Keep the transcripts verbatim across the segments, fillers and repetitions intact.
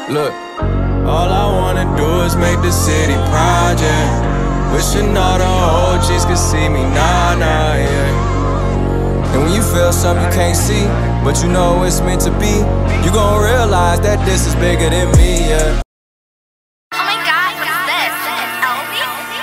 Look, all I wanna do is make the city project. Wishing all the O Gs could see me, nah, nah, yeah. And when you feel something you can't see, but you know it's meant to be, you gon' realize that this is bigger than me, yeah. Oh my god, what is this? L V?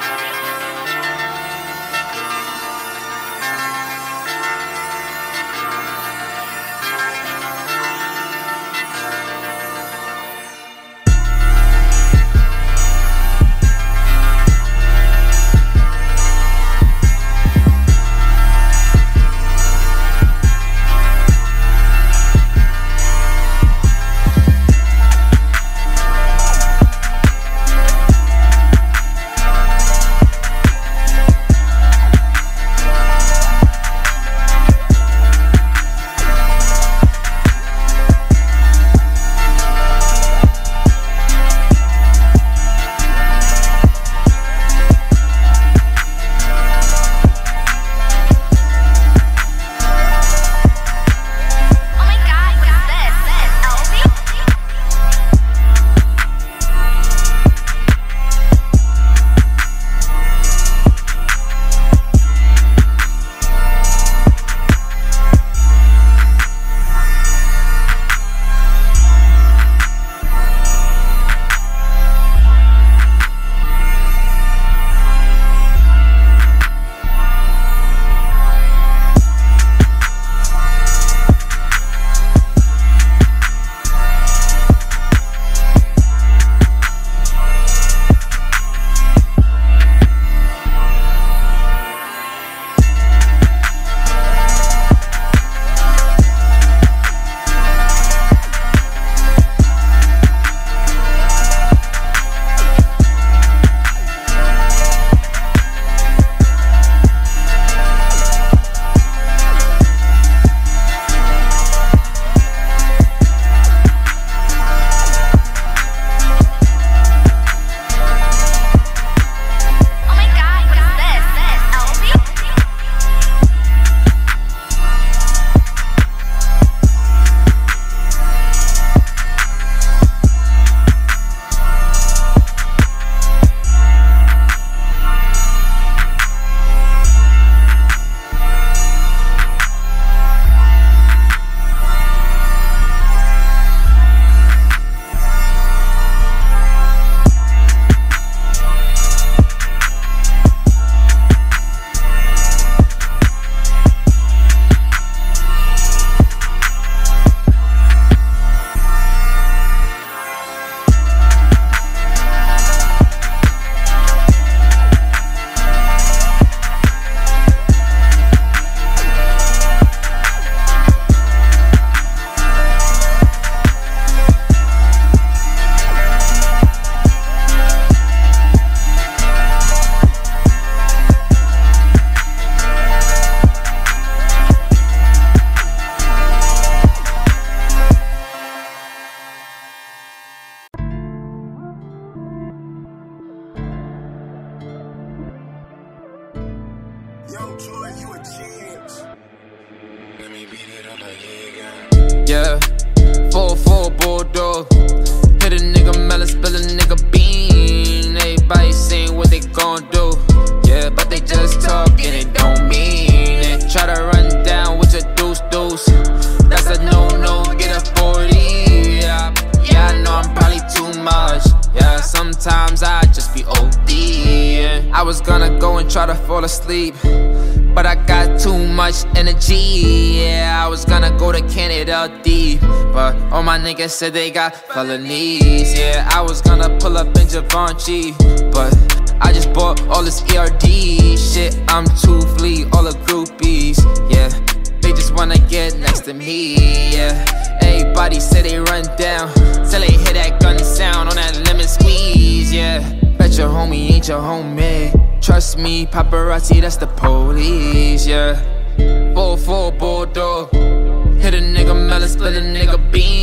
Yeah, four four Bordeaux. Hit a nigga melon, spill a nigga bean. Everybody saying what they gon' do. Yeah, but they just talk and it don't mean it. Try to run down with your deuce deuce. That's a no-no, get a forty. Yeah, yeah, I know I'm probably too much. Yeah, sometimes I just be O D. Yeah. I was gonna go and try to fall asleep, but I got too much energy. Yeah, I was gonna go to Canada deep, but all my niggas said they got felonies. Yeah, I was gonna pull up in Givenchy, but I just bought all this E R D shit. I'm too fleet, all the groupies. Yeah, they just wanna get next to me. Yeah, everybody say they run down till they hear that gun sound on that lemon squeeze. Yeah, bet your homie ain't your homie. Trust me, paparazzi, that's the police, yeah. four four Bordeaux. Hit a nigga melon, split a nigga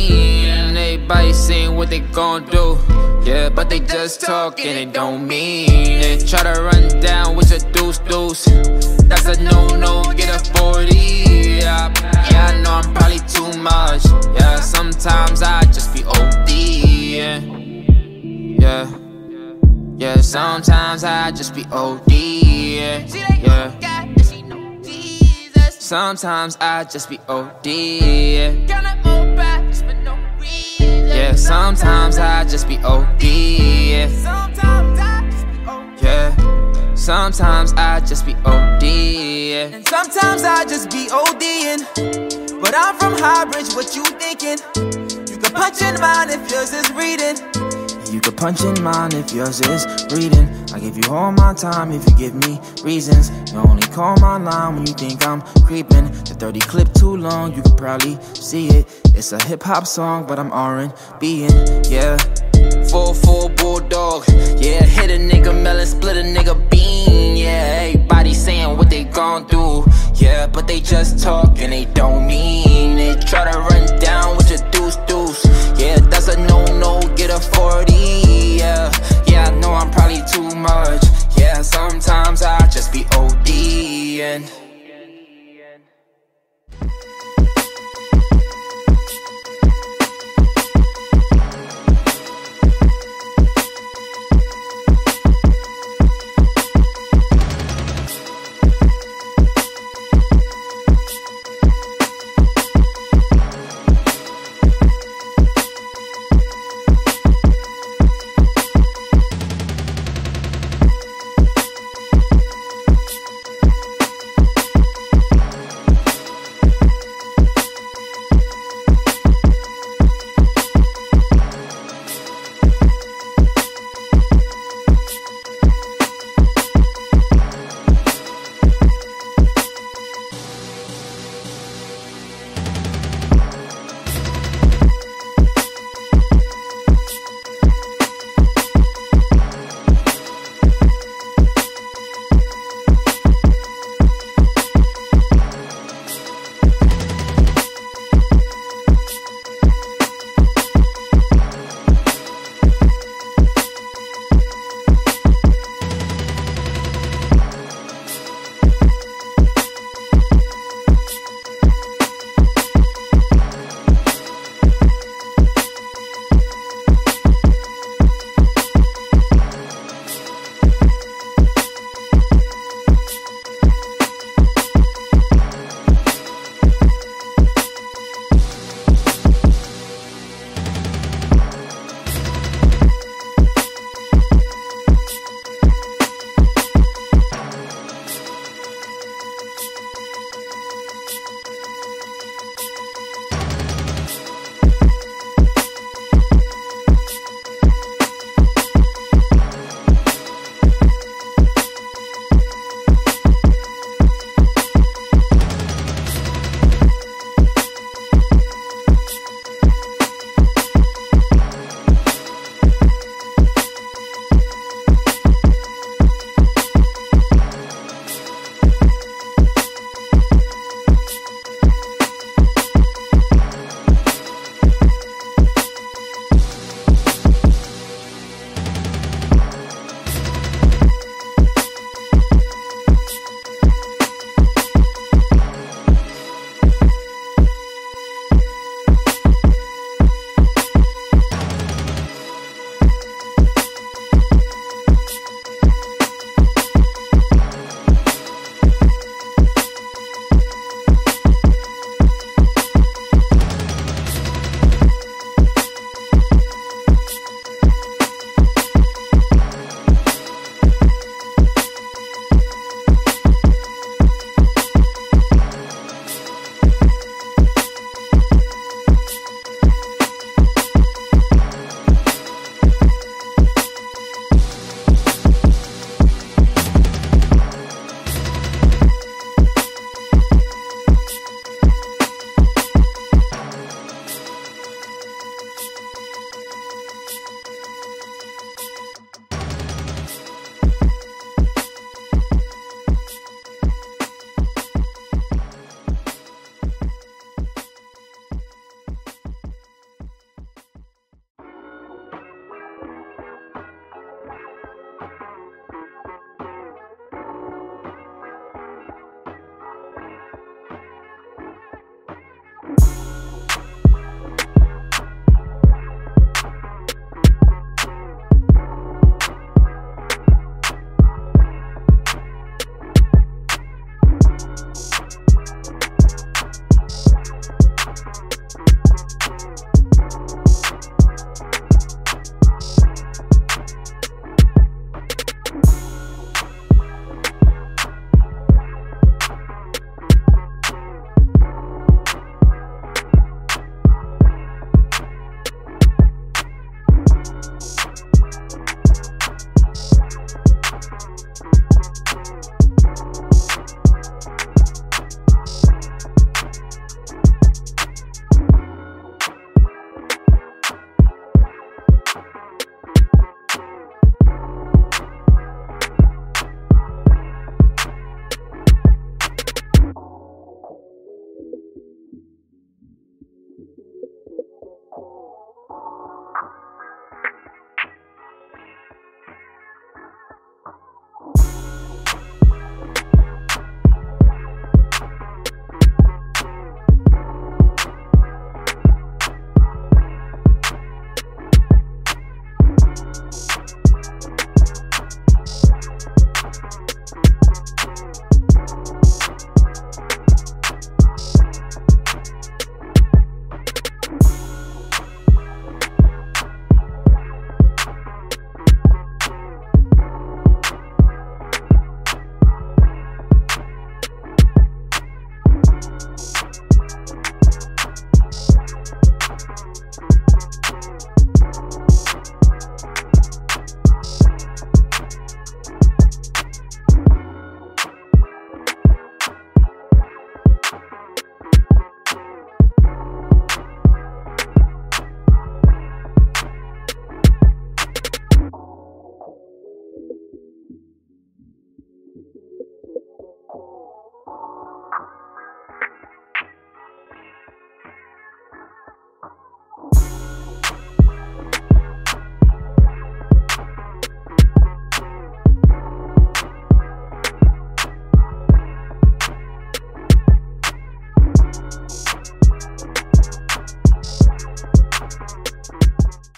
bean. Everybody saying what they gon' do. Yeah, but they just talk and it don't mean it. Try to run down with your deuce deuce. That's a no-no, get a forty. Yeah, yeah, I know I'm probably too much. Yeah, sometimes I just be O D. Yeah. sometimes I just be O D, yeah, yeah. Sometimes I just be O D, yeah. Yeah, sometimes I just be O D, yeah. Yeah, sometimes I just be O D, yeah. And sometimes I just be ODing. But I'm from Highbridge, what you thinking? You can punch in mine if yours is reading. You can punch in mine if yours is reading. I give you all my time if you give me reasons. You only call my line when you think I'm creeping. The thirty clip too long, you can probably see it. It's a hip-hop song, but I'm R and B-ing, yeah. four four bulldog, yeah. Hit a nigga melon, split a nigga bean, yeah. Everybody saying what they gon' do, yeah. But they just talk and they don't mean it. Try to run down with your deuce deuce, yeah. That's a no-no, get a forty, yeah. Yeah, I know I'm probably too much, yeah. Sometimes I just be ODing.